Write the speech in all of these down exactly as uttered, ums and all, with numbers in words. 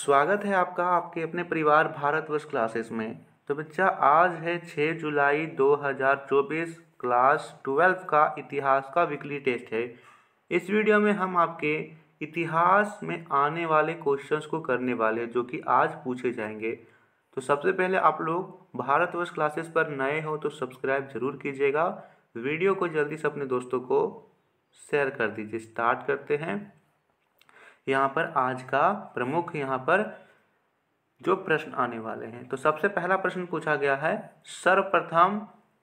स्वागत है आपका आपके अपने परिवार भारतवर्ष क्लासेस में। तो बच्चा आज है छह जुलाई दो हज़ार चौबीस, क्लास ट्वेल्व का इतिहास का वीकली टेस्ट है। इस वीडियो में हम आपके इतिहास में आने वाले क्वेश्चंस को करने वाले जो कि आज पूछे जाएंगे। तो सबसे पहले आप लोग भारतवर्ष क्लासेस पर नए हो तो सब्सक्राइब जरूर कीजिएगा। वीडियो को जल्दी से अपने दोस्तों को शेयर कर दीजिए। स्टार्ट करते हैं। यहाँ पर आज का प्रमुख यहाँ पर जो प्रश्न आने वाले हैं, तो सबसे पहला प्रश्न पूछा गया है सर्वप्रथम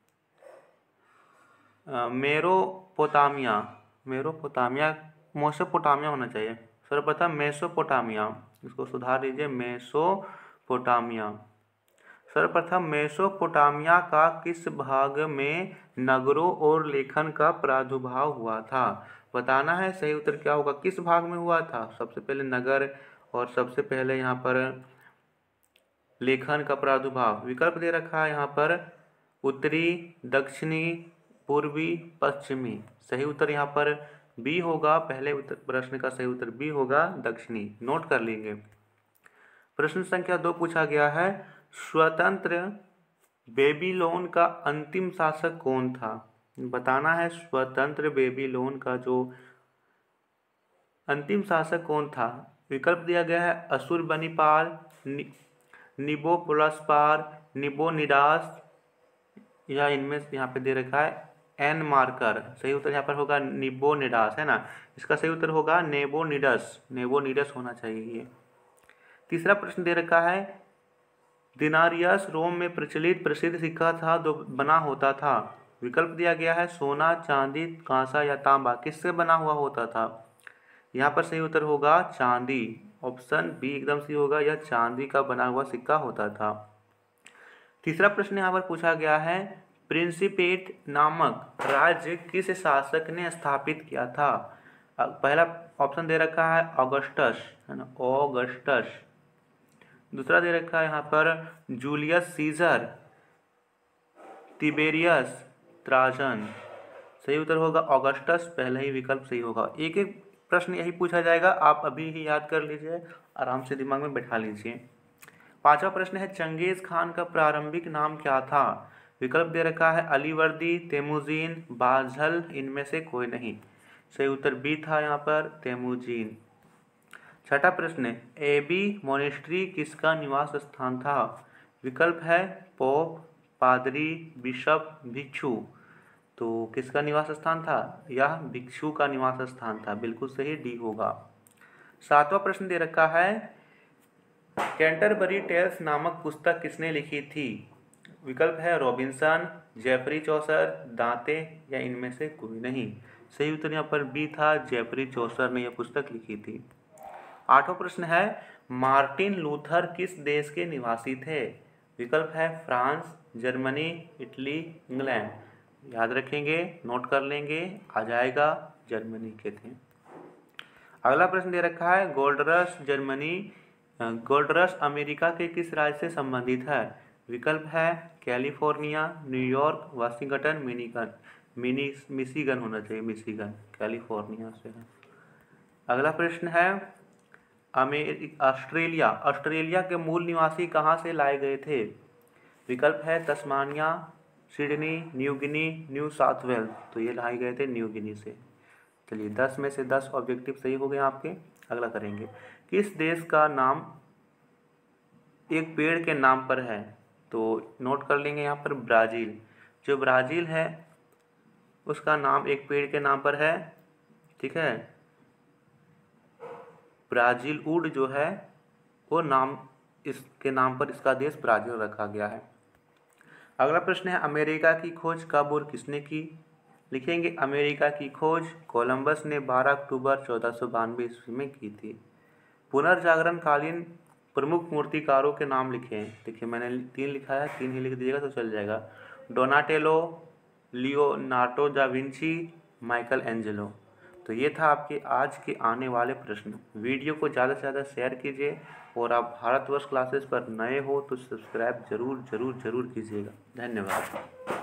मेरोपोटामिया मेरोपोटामिया मेसोपोटामिया होना चाहिए। सर्वप्रथम मेसोपोटामिया, इसको सुधार दीजिए, मेसोपोटामिया। सर्वप्रथम मेसोपोटामिया का किस भाग में नगरों और लेखन का प्रादुर्भाव हुआ था? बताना है। सही उत्तर क्या होगा? किस भाग में हुआ था? सबसे पहले नगर और सबसे पहले यहाँ पर लेखन का प्रादुर्भाव। विकल्प दे रखा है यहाँ पर उत्तरी, दक्षिणी, पूर्वी, पश्चिमी। सही उत्तर यहाँ पर बी होगा। पहले उत्तर प्रश्न का सही उत्तर बी होगा, दक्षिणी। नोट कर लेंगे। प्रश्न संख्या दो पूछा गया है स्वतंत्र बेबीलोन का अंतिम शासक कौन था? बताना है स्वतंत्र बेबीलोन का जो अंतिम शासक कौन था। विकल्प दिया गया है अशुरबनीपाल, नि, निबोपुलस्पार, निबोनिडास, या इनमें यहाँ पे दे रखा है एन मार्कर। सही उत्तर यहाँ पर होगा निबोनिडास, है ना। इसका सही उत्तर होगा नेबोनिडस। नेबोनिडस होना चाहिए ये। तीसरा प्रश्न दे रखा है दिनारियस रोम में प्रचलित प्रसिद्ध सिक्का था जो बना होता था। विकल्प दिया गया है सोना, चांदी, कांसा या तांबा। किससे बना हुआ होता था? यहाँ पर सही उत्तर होगा चांदी। ऑप्शन बी एकदम सही होगा, यह चांदी का बना हुआ सिक्का होता था। तीसरा प्रश्न यहाँ पर पूछा गया है प्रिंसिपेट नामक राज्य किस शासक ने स्थापित किया था? पहला ऑप्शन दे रखा है ऑगस्टस, है ना, ऑगस्टस। दूसरा दे रखा है यहाँ पर जूलियस सीजर, तिबेरियस, ट्राजन। सही उत्तर होगा ऑगस्टस। पहला ही विकल्प सही होगा। एक एक प्रश्न यही पूछा जाएगा, आप अभी ही याद कर लीजिए, आराम से दिमाग में बैठा लीजिए। पांचवा प्रश्न है चंगेज खान का प्रारंभिक नाम क्या था? विकल्प दे रखा है अलीवर्दी, तेमुजीन, बाझल, इनमें से कोई नहीं। सही उत्तर बी था यहाँ पर, तेमुजीन। छठा प्रश्न है एबी मोनेस्ट्री किसका निवास स्थान था? विकल्प है पोप, पादरी, बिशप, भिक्षु। तो किसका निवास स्थान था? यह भिक्षु का निवास स्थान था। बिल्कुल सही, डी होगा। सातवां प्रश्न दे रखा है कैंटरबरी टेल्स नामक पुस्तक किसने लिखी थी? विकल्प है रॉबिन्सन, जेफरी चौसर, दांते, या इनमें से कोई नहीं। सही उत्तर यहाँ पर बी था, जेफरी चौसर ने यह पुस्तक लिखी थी। आठवां प्रश्न है मार्टिन लूथर किस देश के निवासी थे? विकल्प है फ्रांस, जर्मनी, इटली, इंग्लैंड। याद रखेंगे, नोट कर लेंगे, आ जाएगा, जर्मनी के थे। अगला प्रश्न दे रखा है gold rush Germany gold rush America के किस राज्य से संबंधित है? विकल्प है कैलिफोर्निया, न्यूयॉर्क, वाशिंगटन, मिनीगन। मिनी मिशिगन होना चाहिए, मिशिगन, कैलिफोर्निया से है। अगला प्रश्न है अमेरिका ऑस्ट्रेलिया ऑस्ट्रेलिया के मूल निवासी कहाँ से लाए गए थे? विकल्प है Tasmania, Sydney, New Guinea, New South Wales. तो ये लाए गए थे न्यू गिनी से। चलिए दस में से दस ऑब्जेक्टिव सही हो गए आपके। अगला करेंगे किस देश का नाम एक पेड़ के नाम पर है? तो नोट कर लेंगे यहाँ पर ब्राज़ील। जो ब्राज़ील है उसका नाम एक पेड़ के नाम पर है, ठीक है। ब्राज़ील वुड जो है वो नाम इसके नाम पर इसका देश ब्राज़ील रखा गया है। अगला प्रश्न है अमेरिका की खोज कब और किसने की? लिखेंगे अमेरिका की खोज कोलंबस ने बारह अक्टूबर चौदह सौ बानवे ईस्वी में की थी। पुनर्जागरण कालीन प्रमुख मूर्तिकारों के नाम लिखें। देखिए मैंने तीन लिखा है, तीन ही लिख दीजिएगा तो चल जाएगा। Donatello, Leonardo da Vinci, Michelangelo. तो ये था आपके आज के आने वाले प्रश्न। वीडियो को ज़्यादा से ज़्यादा शेयर कीजिए और आप भारतवर्ष क्लासेस पर नए हो तो सब्सक्राइब जरूर जरूर जरूर कीजिएगा। धन्यवाद।